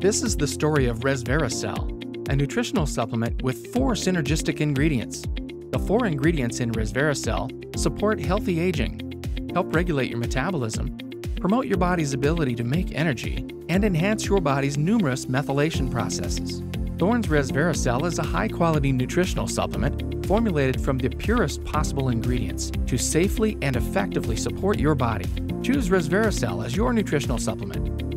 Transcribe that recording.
This is the story of ResveraCel, a nutritional supplement with 4 synergistic ingredients. The 4 ingredients in ResveraCel support healthy aging, help regulate your metabolism, promote your body's ability to make energy, and enhance your body's numerous methylation processes. Thorne's ResveraCel is a high-quality nutritional supplement formulated from the purest possible ingredients to safely and effectively support your body. Choose ResveraCel as your nutritional supplement.